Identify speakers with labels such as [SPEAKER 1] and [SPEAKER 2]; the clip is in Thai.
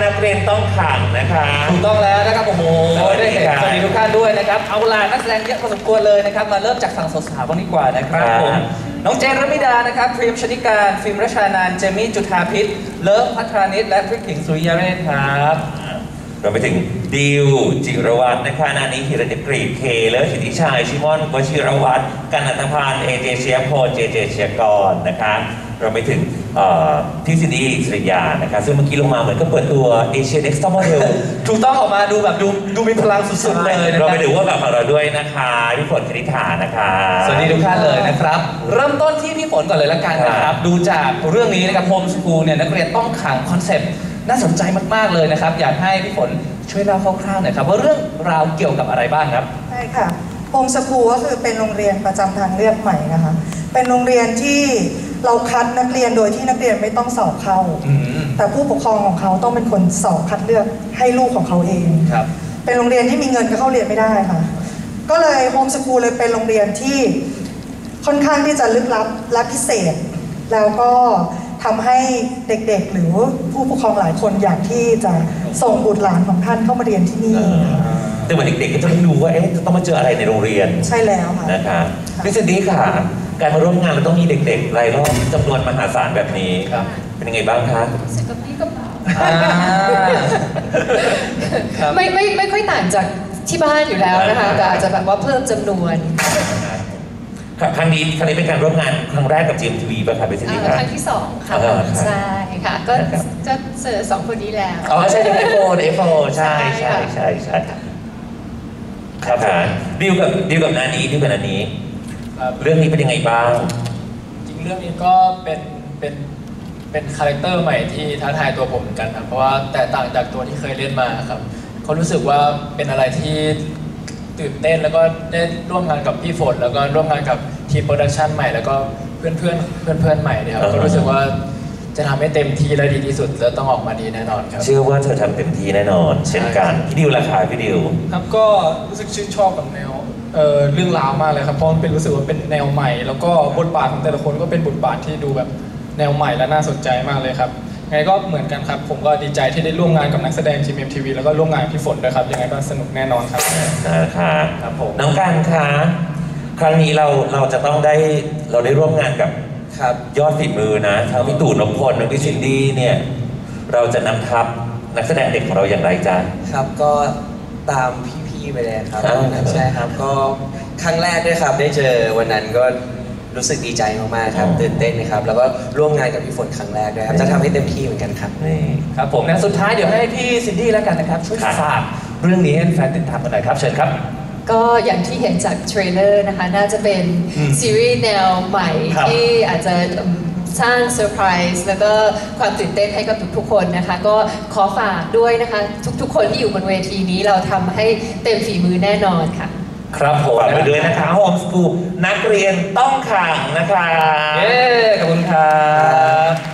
[SPEAKER 1] นักเรียนต้องขังนะคะ
[SPEAKER 2] ถูกต้องแล้วนะครับโอ้โหได้เห็นสวัสดีทุกท่านด้วยนะครับเอาล่ะนักแสดงเยอะพอสมควรเลยนะครับมาเริ่มจากฝั่งสาวๆบ้างดีกว่านะครับผมน้องเจนรมิดานะครับพรีมชนิการฟิล์มรัชานานท์เจมี่จุฑาพิษเลิฟพัทรานิชและพริกขิงสุริยเรศครับ
[SPEAKER 1] เราไปถึงดิวจิรวัฒน์นะคะนานีฮิรัญกฤษเคเลิศสิทธิชัยชิมอนวชิรวัฒน์กันอัตภานเอเจเชียโพเจเจเชียกรนะคะเราไปถึงที่ซินดี้สริยานะคะซึ่งเมื่อกี้ลงมาเหมือนก็เปิดตัวเอเชียเน็กซ์ท็อปโมเดล
[SPEAKER 2] ถูกต้องออกมาดูแบบดูมีพลังสุดๆเลย
[SPEAKER 1] เราไปดูว่าแบบของเราด้วยนะคะพี่ฝนคณิธานะคะ
[SPEAKER 2] สวัสดีทุกท่านเลยนะครับเริ่มต้นที่พี่ฝนก่อนเลยละกันนะครับดูจากเรื่องนี้นะครับโฮมสคูลเนี่ยนักเรียนต้องขังคอนเซ็ปต์น่าสนใจมากๆเลยนะครับอยากให้พี่ฝนช่วยเล่าคร่าวๆหน่อยครับว่าเรื่องราวเกี่ยวกับอะไรบ้างครับ
[SPEAKER 3] ใช่ค่ะโฮมสคูลก็คือเป็นโรงเรียนประจำทางเลือกใหม่นะคะเป็นโรงเรียนที่เราคัดนักเรียนโดยที่นักเรียนไม่ต้องสอบเข้าแต่ผู้ปกครองของเขาต้องเป็นคนสอบคัดเลือกให้ลูกของเขาเอง
[SPEAKER 2] ครับ
[SPEAKER 3] เป็นโรงเรียนที่มีเงินก็เข้าเรียนไม่ได้ค่ะก็เลยโฮมสคูลเลยเป็นโรงเรียนที่ค่อนข้างที่จะลึกลับและพิเศษแล้วก็ทำให้เด็กๆหรือผู้ปกครองหลายคนอยากที่จะส่งบุตรหลานของท่านเข้ามาเรียนที่นี่
[SPEAKER 1] แต่เหมือนเด็กๆก็จะไม่รู้ว่าจะต้องมาเจออะไรในโรงเรียน
[SPEAKER 3] ใช่แล้วค่ะ
[SPEAKER 1] นะคะพี่ซินดี้ค่ะการมาร่วมงานเราต้องมีเด็กๆรายรอบจำนวนมหาศาลแบบนี้เป็นยังไงบ้างคะ
[SPEAKER 4] สึกกับพี่ก็เปล่าไม่ค่อยต่างจากที่บ้านอยู่แล้วนะคะแต่อาจจะแบบว่าเพิ่มจำนวน
[SPEAKER 1] ครั้งนี้เป็นการร่วมงานครั้งแรกกับ GMTV ป่ะคะพี่ซินดี้
[SPEAKER 4] ครั้งที่2ค่ะใช่ค่ะก็จะเจอ2คนนี้แล้ว
[SPEAKER 1] อ๋อใช่เอฟโฟใช่ครับดิวกับนานี้เรื่องนี้เป็นยังไงบ้าง
[SPEAKER 5] จริงเรื่องนี้ก็เป็นคาแรคเตอร์ใหม่ที่ท้าทายตัวผมเหมือนกันครับเพราะว่าแตกต่างจากตัวที่เคยเล่นมาครับเขารู้สึกว่าเป็นอะไรที่ตื่นเต้นแล้วก็ได้ร่วมงานกับพี่ฝนแล้วก็ร่วมงานกับทีมโปรดักชันใหม่แล้วก็เพื่อนใหม่เนี่ยครับก็รู้สึกว่าจะทำให้เต็มที่และดีที่สุดแล้วต้องออกมาดีแน่นอนครับ
[SPEAKER 1] เชื่อว่าเธอทำเต็มที่แน่นอนเช่นกันพี่ดิวราคาพี่ดิว
[SPEAKER 6] ครับก็รู้สึกชื่นชอบกับแนวเรื่องราวมากเลยครับเพราะมันเป็นรู้สึกว่าเป็นแนวใหม่แล้วก็บทบาทของแต่ละคนก็เป็นบทบาทที่ดูแบบแนวใหม่และน่าสนใจมากเลยครับไงก็เหมือนกันครับผมก็ดีใจที่ได้ร่วมงานกับนักแสดง GMMTV แล้วก็ร่วมงานพี่ฝนด้วยครับยังไงก็สนุกแน่นอนครับ
[SPEAKER 1] ครับผมน้องกันคะครั้งนี้เราจะต้องได้ร่วมงานกับยอดฝีมือนะทั้งพี่ตู่นพพลและพี่ซินดี้เนี่ยเราจะนำทัพนักแสดงเด็กของเราอย่างไรจ๊ะ
[SPEAKER 7] ครับก็ตามพี่ๆไปเลยครับใช่ครับก็ครั้งแรกด้วยครับได้เจอวันนั้นก็รู้สึกดีใจมากๆครับตื่นเต้นนะครับแล้วก็ร่วมงานกับพี่ฝนครั้งแรกด้วยครับจะทำให้เต็มที่เหมือนกันครับ
[SPEAKER 1] นี่
[SPEAKER 2] ครับผมนะสุดท้ายเดี๋ยวให้พี่ซินดี้แล้วกันนะครับช่วยฝากเรื่องนี้ให้แฟนติดตามกันหน่อยครับเชิญครับ
[SPEAKER 4] ก็อย่างที่เห็นจากเทรลเลอร์นะคะน่าจะเป็นซีรีส์แนวใหม่ที่อาจจะสร้างเซอร์ไพรส์แล้วก็ความตื่นเต้นให้กับทุกๆคนนะคะก็ขอฝากด้วยนะคะทุกๆคนที่อยู่บนเวทีนี้เราทำให้เต็มฝีมือแน่นอนค่ะ
[SPEAKER 1] ครับผมฝากไปด้วยนะคะโฮมสคูลนักเรียนต้องขังนะคะ
[SPEAKER 2] เย้ขอบคุณครับ